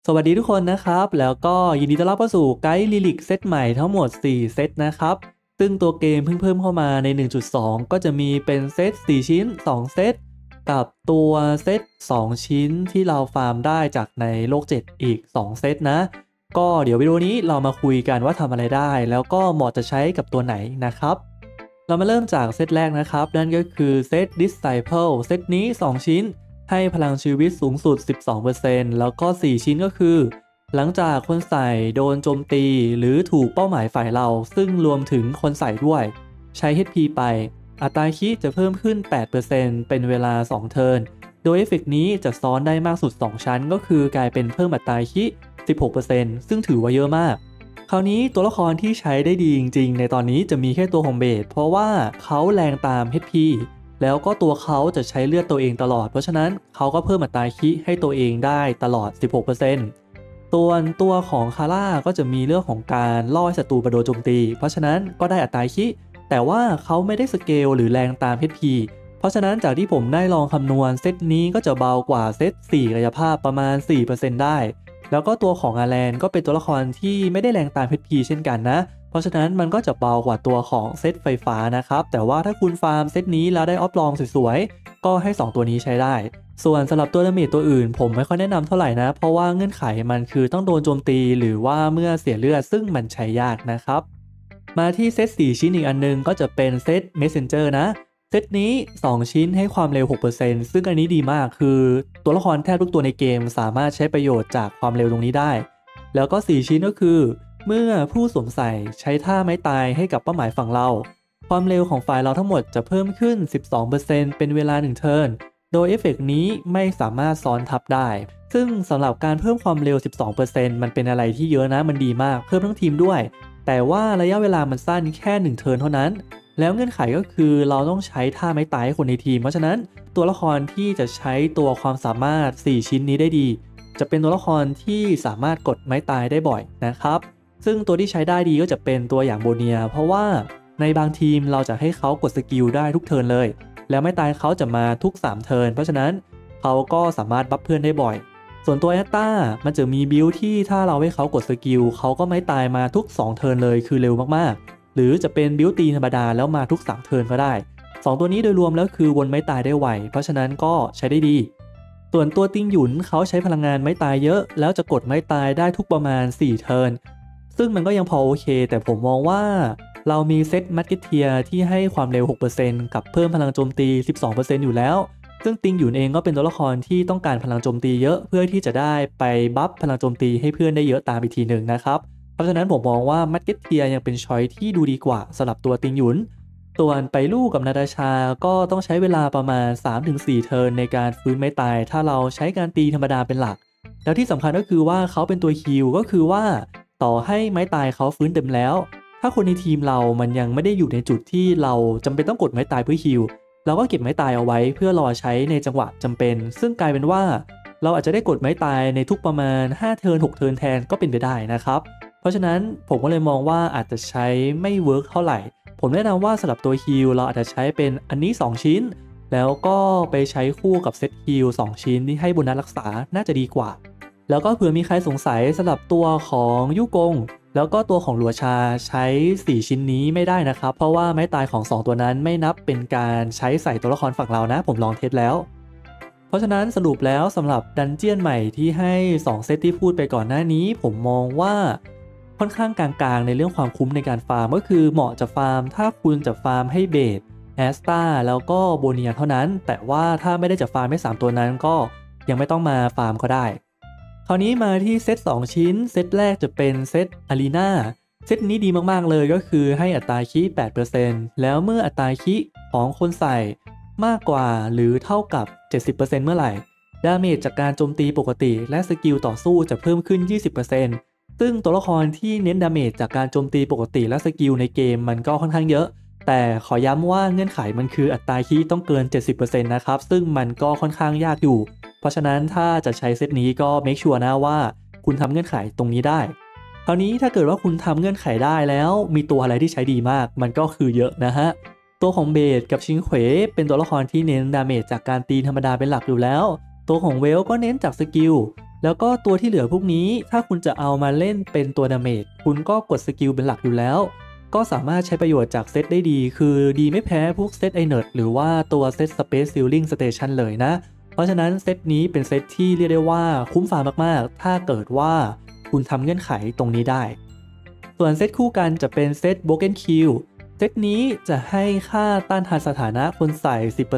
สวัสดีทุกคนนะครับแล้วก็ยินดีต้อนรับเข้าสู่ไกด์ลิลิกเซตใหม่ทั้งหมด4เซตนะครับซึ่งตัวเกมเพิ่งเพิ่มเข้ามาใน 1.2 ก็จะมีเป็นเซต4ชิ้น2เซตกับตัวเซต2ชิ้นที่เราฟาร์มได้จากในโลก7อีก2เซตนะก็เดี๋ยววิดีโอนี้เรามาคุยกันว่าทำอะไรได้แล้วก็เหมาะจะใช้กับตัวไหนนะครับเรามาเริ่มจากเซตแรกนะครับนั่นก็คือเซต Disciple เซตนี้2ชิ้นให้พลังชีวิตสูงสุด 12% แล้วก็4ชิ้นก็คือหลังจากคนใส่โดนโจมตีหรือถูกเป้าหมายฝ่ายเราซึ่งรวมถึงคนใส่ด้วยใช้ HP ไปอัตราคิจะเพิ่มขึ้น 8% เป็นเวลา2เทิร์นโดยเอฟเฟกต์นี้จะซ้อนได้มากสุด2ชั้นก็คือกลายเป็นเพิ่มอัตราคิ 16% ซึ่งถือว่าเยอะมากคราวนี้ตัวละครที่ใช้ได้ดีจริงๆในตอนนี้จะมีแค่ตัวของเบสเพราะว่าเขาแรงตาม HPแล้วก็ตัวเขาจะใช้เลือดตัวเองตลอดเพราะฉะนั้นเขาก็เพิ่มอัตราคิให้ตัวเองได้ตลอด 16% ส่วนตัวของคาร่าก็จะมีเรื่องของการล่อให้ศัตรูมาโดนโจมตีเพราะฉะนั้นก็ได้อัตราคิแต่ว่าเขาไม่ได้สเกลหรือแรงตาม HP เพราะฉะนั้นจากที่ผมได้ลองคำนวณเซตนี้ก็จะเบากว่าเซต4กายภาพประมาณ 4% ได้แล้วก็ตัวของอาแลนก็เป็นตัวละครที่ไม่ได้แรงตาม HP เช่นกันนะเพราะฉะนั้นมันก็จะเบากว่าตัวของเซตไฟฟ้านะครับแต่ว่าถ้าคุณฟาร์มเซตนี้แล้วได้ออฟลองสวยๆก็ให้2ตัวนี้ใช้ได้ส่วนสำหรับตัวดาเมจตัวอื่นผมไม่ค่อยแนะนำเท่าไหร่นะเพราะว่าเงื่อนไขมันคือต้องโดนโจมตีหรือว่าเมื่อเสียเลือดซึ่งมันใช้ยากนะครับมาที่เซต4ชิ้นอีกอันนึงก็จะเป็นเซต Messenger นะเซตนี้2ชิ้นให้ความเร็ว 6% ซึ่งอันนี้ดีมากคือตัวละครแทบทุกตัวในเกมสามารถใช้ประโยชน์จากความเร็วตรงนี้ได้แล้วก็4ชิ้นก็คือเมื่อผู้สวมใส่ใช้ท่าไม้ตายให้กับเป้าหมายฝั่งเราความเร็วของฝ่ายเราทั้งหมดจะเพิ่มขึ้น 12% เป็นเวลา1เทิร์นโดยเอฟเฟกต์นี้ไม่สามารถซ้อนทับได้ซึ่งสำหรับการเพิ่มความเร็ว 12% มันเป็นอะไรที่เยอะนะมันดีมากเพิ่มทั้งทีมด้วยแต่ว่าระยะเวลามันสั้นแค่1เทิร์นเท่านั้นแล้วเงื่อนไขก็คือเราต้องใช้ท่าไม้ตายให้คนในทีมเพราะฉะนั้นตัวละครที่จะใช้ตัวความสามารถ4ชิ้นนี้ได้ดีจะเป็นตัวละครที่สามารถกดไม้ตายได้บ่อยนะครับซึ่งตัวที่ใช้ได้ดีก็จะเป็นตัวอย่างโบเนียเพราะว่าในบางทีมเราจะให้เขากดสกิลได้ทุกเทิร์นเลยแล้วไม้ตายเขาจะมาทุก3เทิร์นเพราะฉะนั้นเขาก็สามารถบัฟเพื่อนได้บ่อยส่วนตัวแอตตามันจะมีบิลที่ถ้าเราให้เขากดสกิลเขาก็ไม้ตายมาทุก2เทิร์นเลยคือเร็วมากๆหรือจะเป็นบิลตีธรรมดาแล้วมาทุก3เทิร์นก็ได้2ตัวนี้โดยรวมแล้วคือวนไม้ตายได้ไวเพราะฉะนั้นก็ใช้ได้ดีส่วนตัวติงหยุนเขาใช้พลังงานไม้ตายเยอะแล้วจะกดไม้ตายได้ทุกประมาณ4เทิร์นซึ่งมันก็ยังพอโอเคแต่ผมมองว่าเรามีเซตมัดเก็ตเทียที่ให้ความเร็ว 6% กับเพิ่มพลังโจมตี 12% อยู่แล้วซึ่งติงหยุนเองก็เป็นตัวละครที่ต้องการพลังโจมตีเยอะเพื่อที่จะได้ไปบัฟพลังโจมตีให้เพื่อนได้เยอะตามอีกทีหนึ่งนะครับเพราะฉะนั้นผมมองว่ามัดเก็ตเทียยังเป็นช้อยที่ดูดีกว่าสำหรับตัวติงหยุนส่วนไปลู่กับนาตาชาก็ต้องใช้เวลาประมาณ 3-4 เทิร์นในการฟื้นไม้ตายถ้าเราใช้การตีธรรมดาเป็นหลักแล้วที่สำคัญก็คือว่าเขาเป็นตัวฮีลก็คือว่าต่อให้ไม้ตายเขาฟื้นเต็มแล้วถ้าคนในทีมเรามันยังไม่ได้อยู่ในจุดที่เราจำเป็นต้องกดไม้ตายเพื่อฮีลเราก็เก็บไม้ตายเอาไว้เพื่อรอใช้ในจังหวะจำเป็นซึ่งกลายเป็นว่าเราอาจจะได้กดไม้ตายในทุกประมาณ5เทิร์น6เทิร์นแทนก็เป็นไปได้นะครับเพราะฉะนั้นผมก็เลยมองว่าอาจจะใช้ไม่เวิร์กเท่าไหร่ผมแนะนำว่าสำหรับตัวฮีลเราอาจจะใช้เป็นอันนี้2ชิ้นแล้วก็ไปใช้คู่กับเซตฮีล2ชิ้นที่ให้โบนัสรักษาน่าจะดีกว่าแล้วก็เผื่อมีใครสงสัยสำหรับตัวของยุกงแล้วก็ตัวของหลัวชาใช้4ชิ้นนี้ไม่ได้นะครับเพราะว่าไม้ตายของ2ตัวนั้นไม่นับเป็นการใช้ใส่ตัวละครฝั่งเรานะผมลองเทสแล้วเพราะฉะนั้นสรุปแล้วสำหรับดันเจียนใหม่ที่ให้2เซตที่พูดไปก่อนหน้านี้ผมมองว่าค่อนข้างกลางๆในเรื่องความคุ้มในการฟาร์มก็คือเหมาะจะฟาร์มถ้าคุณจะฟาร์มให้เบสแอสตาแล้วก็โบเนียเท่านั้นแต่ว่าถ้าไม่ได้จะฟาร์มให้3ตัวนั้นก็ยังไม่ต้องมาฟาร์มก็ได้คราวนี้มาที่เซต2ชิ้นเซตแรกจะเป็นเซตอารีนาเซตนี้ดีมากๆเลยก็คือให้อัตราคิ 8% แล้วเมื่ออัตราคิของคนใส่มากกว่าหรือเท่ากับ 70% เมื่อไหร่ดาเมจจากการโจมตีปกติและสกิลต่อสู้จะเพิ่มขึ้น 20% ซึ่งตัวละครที่เน้นดาเมจจากการโจมตีปกติและสกิลในเกมมันก็ค่อนข้างเยอะแต่ขอย้ำว่าเงื่อนไขมันคืออัตราคิต้องเกิน 70% นะครับซึ่งมันก็ค่อนข้างยากอยู่เพราะฉะนั้นถ้าจะใช้เซตนี้ก็เมคชัวร์นะว่าคุณทำเงื่อนไขตรงนี้ได้คราวนี้ถ้าเกิดว่าคุณทำเงื่อนไขได้แล้วมีตัวอะไรที่ใช้ดีมากมันก็คือเยอะนะฮะตัวของเบสกับชิงเขวเป็นตัวละครที่เน้นดาเมจจากการตีธรรมดาเป็นหลักอยู่แล้วตัวของเวลก็เน้นจากสกิลแล้วก็ตัวที่เหลือพวกนี้ถ้าคุณจะเอามาเล่นเป็นตัวดาเมจคุณก็กดสกิลเป็นหลักอยู่แล้วก็สามารถใช้ประโยชน์จากเซตได้ดีคือดีไม่แพ้พวกเซตไอเนิร์ดหรือว่าตัวเซต Space Ceiling Station เลยนะเพราะฉะนั้นเซตนี้เป็นเซตที่เรียกได้ว่าคุ้มค่ามากๆถ้าเกิดว่าคุณทำเงื่อนไขตรงนี้ได้ส่วนเซตคู่กันจะเป็นเซต Broken Kill เซตนี้จะให้ค่าต้านทานสถานะคนใส่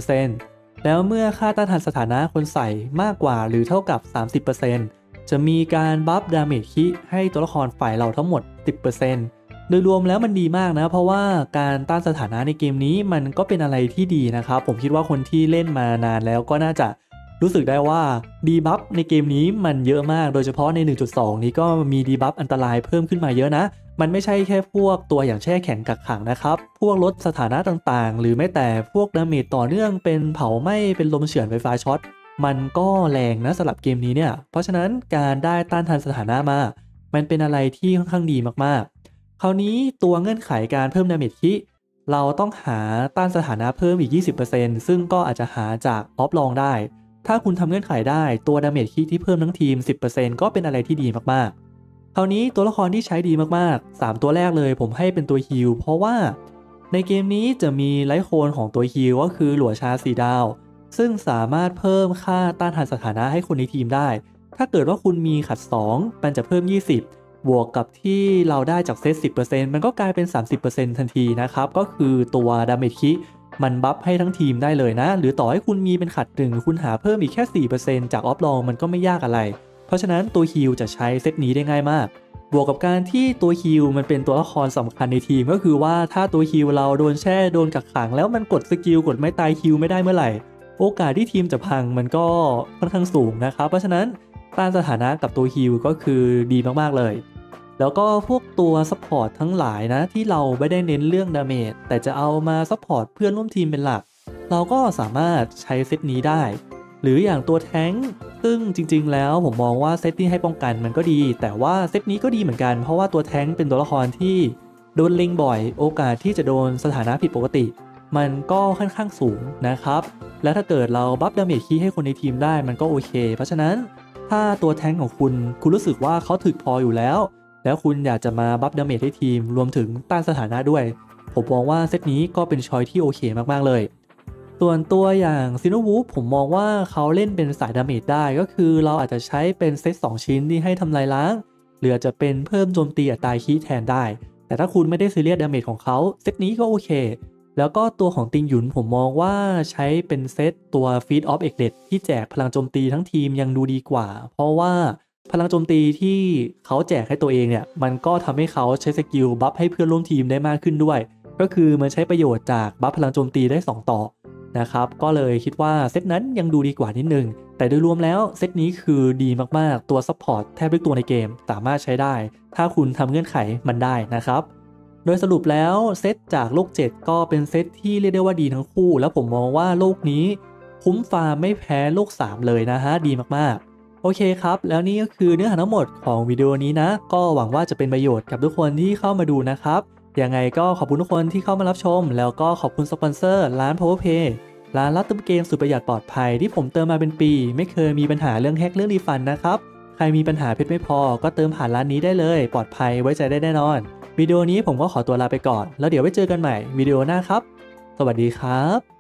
10% แล้วเมื่อค่าต้านทานสถานะคนใส่มากกว่าหรือเท่ากับ 30% จะมีการบัฟดาเมจคิให้ตัวละครฝ่ายเราทั้งหมด 10%โดยรวมแล้วมันดีมากนะเพราะว่าการต้านสถานะในเกมนี้มันก็เป็นอะไรที่ดีนะครับผมคิดว่าคนที่เล่นมานานแล้วก็น่าจะรู้สึกได้ว่าดีบัฟในเกมนี้มันเยอะมากโดยเฉพาะใน 1.2 นี้ก็มีดีบัฟอันตรายเพิ่มขึ้นมาเยอะนะมันไม่ใช่แค่พวกตัวอย่างแช่แข็งกักขังนะครับพวกลดสถานะต่างๆหรือแม้แต่พวกดาเมจต่อเนื่องเป็นเผาไหม้เป็นลมเฉือนไฟฟ้าช็อตมันก็แรงนะสำหรับเกมนี้เนี่ยเพราะฉะนั้นการได้ต้านทานสถานะมามันเป็นอะไรที่ค่อนข้างดีมากๆคราวนี้ตัวเงื่อนไขการเพิ่มดาเมจคิเราต้องหาต้านสถานะเพิ่มอีก 20% ซึ่งก็อาจจะหาจากออฟลองได้ถ้าคุณทำเงื่อนไขได้ตัวดาเมจคิที่เพิ่มทั้งทีม 10% ก็เป็นอะไรที่ดีมากๆคราวนี้ตัวละครที่ใช้ดีมากๆ3ตัวแรกเลยผมให้เป็นตัวฮีลเพราะว่าในเกมนี้จะมีไลท์โคนของตัวฮีลก็คือหลัวชา4 ดาวซึ่งสามารถเพิ่มค่าต้านทานสถานะให้คนในทีมได้ถ้าเกิดว่าคุณมีขัด2มันจะเพิ่ม20บวกกับที่เราได้จากเซต 10% มันก็กลายเป็น 30% ทันทีนะครับก็คือตัวดาเมจคิมันบัฟให้ทั้งทีมได้เลยนะหรือต่อให้คุณมีเป็นขัด1คุณหาเพิ่มอีกแค่ 4% จากออฟลองมันก็ไม่ยากอะไรเพราะฉะนั้นตัวฮีลจะใช้เซตนี้ได้ง่ายมากบวกกับการที่ตัวฮีลมันเป็นตัวละครสำคัญในทีมก็คือว่าถ้าตัวฮีลเราโดนแช่โดนกักขังแล้วมันกดสกิลกดไม่ตายฮีลไม่ได้เมื่อไหร่โอกาสที่ทีมจะพังมันก็ค่อนข้างสูงนะครับเพราะฉะนั้นต้านสถานะกับตัวฮีลก็คือดีมากๆเลยแล้วก็พวกตัวซัพพอร์ตทั้งหลายนะที่เราไม่ได้เน้นเรื่องดาเมจแต่จะเอามาซัพพอร์ตเพื่อนร่วมทีมเป็นหลักเราก็สามารถใช้เซตนี้ได้หรืออย่างตัวแท้งซึ่งจริงๆแล้วผมมองว่าเซตที่ให้ป้องกันมันก็ดีแต่ว่าเซตนี้ก็ดีเหมือนกันเพราะว่าตัวแท้งเป็นตัวละครที่โดนเล็งบ่อยโอกาสที่จะโดนสถานะผิดปกติมันก็ค่อนข้างสูงนะครับและถ้าเกิดเราบัฟดาเมจคีย์ให้คนในทีมได้มันก็โอเคเพราะฉะนั้นถ้าตัวแท้งของคุณรู้สึกว่าเขาถึกพออยู่แล้วคุณอยากจะมาบัฟดาเมจให้ทีมรวมถึงต้านสถานะด้วยผมมองว่าเซตนี้ก็เป็นช้อยที่โอเคมากๆเลยส่วนตัวอย่างซิโนวูฟผมมองว่าเขาเล่นเป็นสายดาเมจได้ก็คือเราอาจจะใช้เป็นเซต2ชิ้นที่ให้ทำลายล้างหรืออาจจะเป็นเพิ่มโจมตีอัตราคีแทนได้แต่ถ้าคุณไม่ได้ซีเรียสดาเมจของเขาเซตนี้ก็โอเคแล้วก็ตัวของติงหยุนผมมองว่าใช้เป็นเซตตัว Feed of e g l e t ที่แจกพลังโจมตีทั้งทีมยังดูดีกว่าเพราะว่าพลังโจมตีที่เขาแจกให้ตัวเองเนี่ยมันก็ทำให้เขาใช้สกิลบัฟให้เพื่อนร่วมทีมได้มากขึ้นด้วยก็คือมันใช้ประโยชน์จากบัฟพลังโจมตีได้2ต่อนะครับก็เลยคิดว่าเซตนั้นยังดูดีกว่านิดนึงแต่โดยรวมแล้วเซตนี้คือดีมากๆตัวซัพพอร์ตแทบทุกตัวในเกมสามารถใช้ได้ถ้าคุณทำเงื่อนไขมันได้นะครับโดยสรุปแล้วเซตจากโลก7ก็เป็นเซตที่เรียกได้ว่าดีทั้งคู่แล้วผมมองว่าโลกนี้คุ้มฟาร์มไม่แพ้โลก3เลยนะฮะดีมากๆโอเคครับแล้วนี่ก็คือเนื้อหาทั้งหมดของวิดีโอนี้นะก็หวังว่าจะเป็นประโยชน์กับทุกคนที่เข้ามาดูนะครับยังไงก็ขอบคุณทุกคนที่เข้ามารับชมแล้วก็ขอบคุณสปอนเซอร์ร้าน PowerPay ร้านรับเติมเกมสุดประหยัดปลอดภัยที่ผมเติมมาเป็นปีไม่เคยมีปัญหาเรื่องแฮกเรื่องรีฟันนะครับใครมีปัญหาเพชรไม่พอก็เติมผ่านร้านนี้ได้เลยปลอดภัยไว้ใจได้แน่นอนวิดีโอนี้ผมก็ขอตัวลาไปก่อนแล้วเดี๋ยวไว้เจอกันใหม่วิดีโอหน้าครับสวัสดีครับ